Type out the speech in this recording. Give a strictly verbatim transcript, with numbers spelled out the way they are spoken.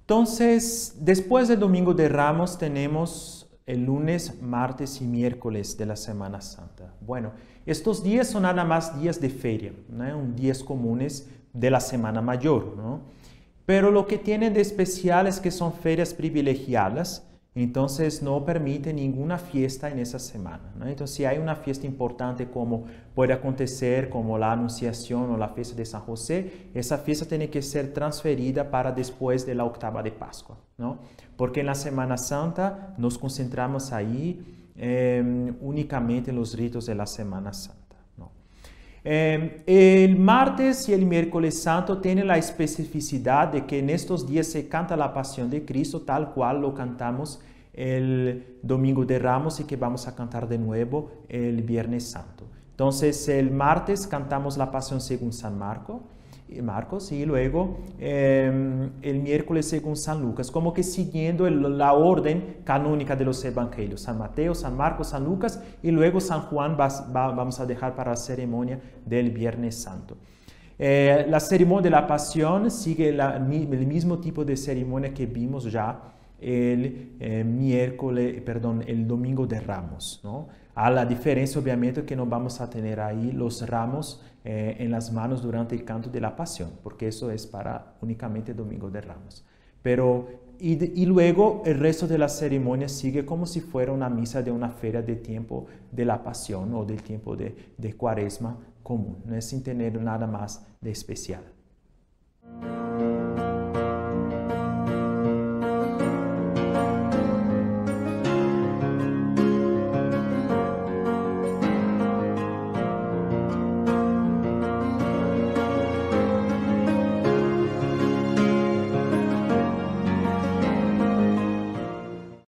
Entonces, después del Domingo de Ramos tenemos el lunes, martes y miércoles de la Semana Santa. Bueno, estos días son nada más días de feria, ¿no? Un días comunes de la Semana Mayor, ¿no? Pero lo que tienen de especial es que son ferias privilegiadas, entonces no permite ninguna fiesta en esa semana, ¿no? Entonces, si hay una fiesta importante como puede acontecer, como la Anunciación o la fiesta de San José, esa fiesta tiene que ser transferida para después de la octava de Pascua, ¿no? Porque en la Semana Santa nos concentramos ahí eh, únicamente en los ritos de la Semana Santa. Eh, el martes y el miércoles santo tienen la especificidad de que en estos días se canta la pasión de Cristo tal cual lo cantamos el domingo de Ramos y que vamos a cantar de nuevo el viernes santo. Entonces el martes cantamos la pasión según San Marco, Marcos y luego eh, el miércoles según San Lucas, como que siguiendo el, la orden canónica de los evangelios, San Mateo, San Marcos, San Lucas y luego San Juan va, va, vamos a dejar para la ceremonia del Viernes Santo. Eh, la ceremonia de la pasión sigue la, el mismo tipo de ceremonia que vimos ya el eh, miércoles, perdón, el domingo de Ramos, ¿no? A la diferencia, obviamente, que no vamos a tener ahí los ramos eh, en las manos durante el canto de la pasión, porque eso es para únicamente el domingo de Ramos. Pero, y, de, y luego el resto de la ceremonia sigue como si fuera una misa de una feria de tiempo de la pasión o del tiempo de, de Cuaresma común, ¿no? Sin tener nada más de especial.